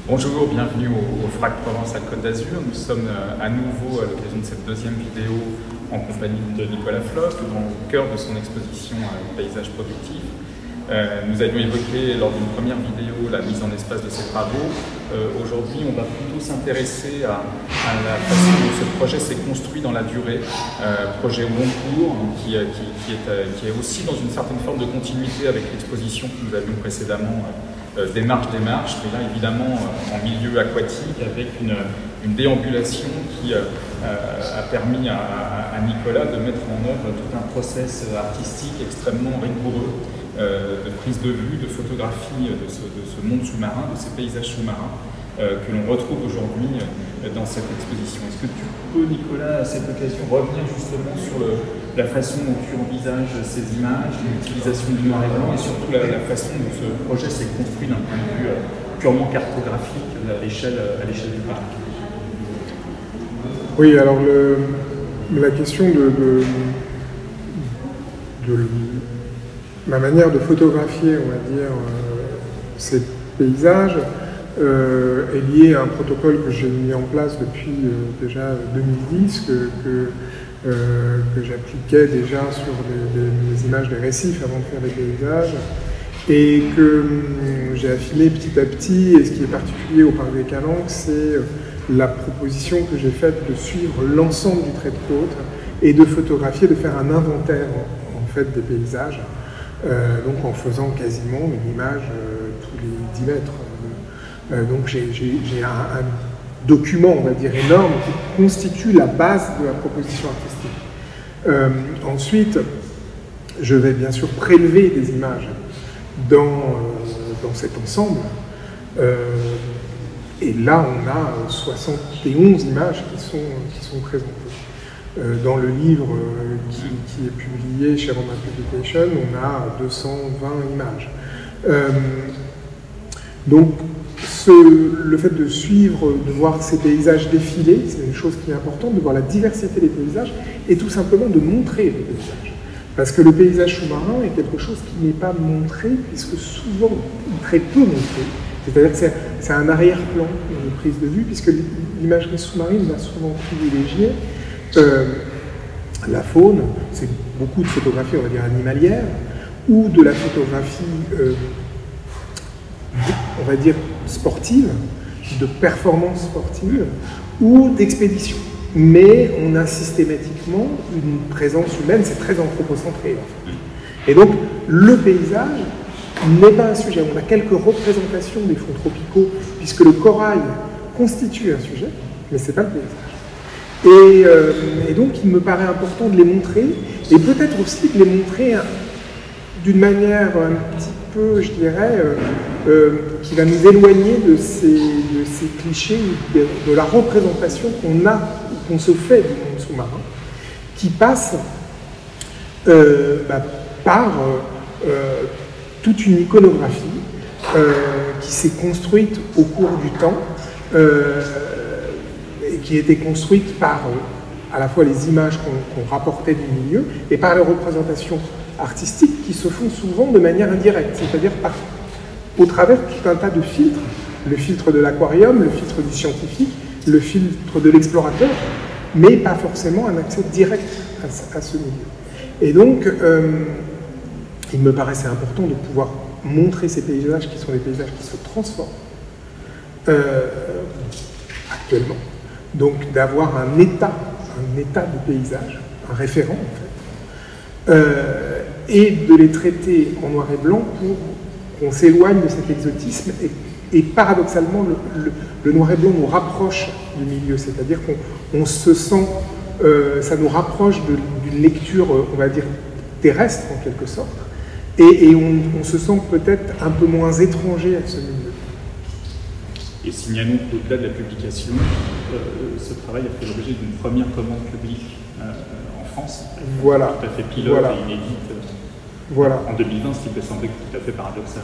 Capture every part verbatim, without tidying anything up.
Bonjour, bienvenue au, au FRAC Provence à Côte d'Azur. Nous sommes à nouveau à l'occasion de cette deuxième vidéo en compagnie de Nicolas Floch, au cœur de son exposition Paysage productif. Euh, nous avions évoqué lors d'une première vidéo la mise en espace de ces travaux. Euh, Aujourd'hui, on va plutôt s'intéresser à, à la façon dont ce projet s'est construit dans la durée. Euh, projet au long cours, qui, qui, qui, est, qui est aussi dans une certaine forme de continuité avec l'exposition que nous avions précédemment. Euh, démarche, démarche, mais là évidemment euh, en milieu aquatique avec une, une déambulation qui euh, a permis à, à Nicolas de mettre en œuvre tout un process artistique extrêmement rigoureux euh, de prise de vue, de photographie de ce, de ce monde sous-marin, de ces paysages sous-marins euh, que l'on retrouve aujourd'hui euh, dans cette exposition. Est-ce que tu peux, Nicolas, à cette occasion, revenir justement sur le, la façon dont tu envisages ces images, l'utilisation du noir et blanc et surtout la, la façon dont ce projet s'est construit d'un point de vue euh, purement cartographique à l'échelle à l'échelle du parc? Oui, alors le, la question de, de, de, de ma manière de photographier, on va dire, euh, ces paysages euh, est liée à un protocole que j'ai mis en place depuis euh, déjà deux mille dix, que, que Euh, que j'appliquais déjà sur les, les, les images des récifs avant de faire des paysages et que hum, j'ai affiné petit à petit. Et ce qui est particulier au parc des Calanques, c'est la proposition que j'ai faite de suivre l'ensemble du trait de côte et de photographier, de faire un inventaire en, en fait des paysages, euh, donc en faisant quasiment une image euh, tous les dix mètres. Euh, donc j'ai un, un document, on va dire, énorme qui constitue la base de la proposition artistique. Euh, ensuite, je vais bien sûr prélever des images dans, euh, dans cet ensemble. Euh, et là, on a soixante et onze images qui sont, qui sont présentées. Euh, dans le livre euh, qui, qui est publié chez Romain Publication, on a deux cent vingt images. Euh, donc, Ce, le fait de suivre, de voir ces paysages défiler, c'est une chose qui est importante, de voir la diversité des paysages et tout simplement de montrer les paysages. Parce que le paysage sous-marin est quelque chose qui n'est pas montré, puisque souvent, très peu montré. C'est-à-dire que c'est un arrière-plan de prise de vue, puisque l'imagerie sous-marine va souvent privilégier euh, la faune, c'est beaucoup de photographie, on va dire, animalière, ou de la photographie euh, on va dire sportive, de performance sportive ou d'expédition. Mais on a systématiquement une présence humaine, c'est très anthropocentré en fait. Et donc le paysage n'est pas un sujet. On a quelques représentations des fonds tropicaux, puisque le corail constitue un sujet, mais ce n'est pas le paysage. Et, euh, et donc il me paraît important de les montrer, et peut-être aussi de les montrer d'une manière un petit peu, je dirais, euh, euh, qui va nous éloigner de ces, de ces clichés, de, de la représentation qu'on a, qu'on se fait du monde sous-marin, qui passe euh, bah, par euh, toute une iconographie euh, qui s'est construite au cours du temps, euh, et qui a été construite par euh, à la fois les images qu'on qu'on rapportait du milieu, et par les représentations artistiques qui se font souvent de manière indirecte, c'est-à-dire par, au travers tout un tas de filtres, le filtre de l'aquarium, le filtre du scientifique, le filtre de l'explorateur, mais pas forcément un accès direct à, à ce milieu. Et donc, euh, il me paraissait important de pouvoir montrer ces paysages qui sont des paysages qui se transforment euh, actuellement. Donc d'avoir un état, un état de paysage, un référent en fait, euh, et de les traiter en noir et blanc pour qu'on s'éloigne de cet exotisme. Et, et paradoxalement, le, le, le noir et blanc nous rapproche du milieu, c'est-à-dire qu'on se sent, euh, ça nous rapproche d'une lecture, on va dire, terrestre en quelque sorte, et, et on, on se sent peut-être un peu moins étranger à ce milieu. Et signalons qu'au-delà de la publication, euh, ce travail a fait l'objet d'une première commande publique euh, en France, voilà. Tout à fait pilote voilà. et inédite. Voilà. En deux mille vingt, ce qui peut sembler tout à fait paradoxal.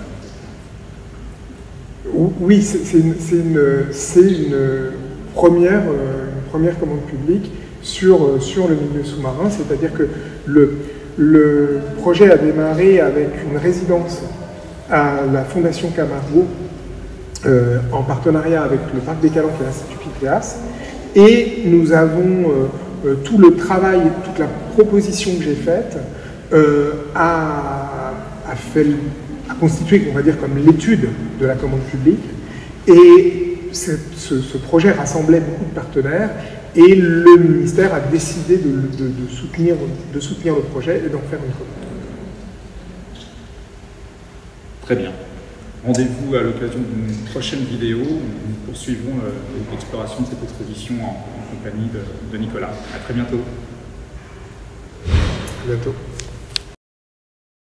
Oui, c'est une, une, une, première, une première commande publique sur, sur le milieu sous-marin, c'est-à-dire que le, le projet a démarré avec une résidence à la Fondation Camargo euh, en partenariat avec le Parc des Calanques et l'Institut Pythéas. Et nous avons euh, euh, tout le travail, toute la proposition que j'ai faite euh, a, a, fait, a constitué, on va dire, comme l'étude de la commande publique. Et ce, ce projet rassemblait beaucoup de partenaires et le ministère a décidé de, de, de, soutenir, de soutenir le projet et d'en faire une commande. Très bien. Rendez-vous à l'occasion d'une prochaine vidéo où nous poursuivons euh, l'exploration de cette exposition en, en compagnie de, de Nicolas. À très bientôt. À bientôt.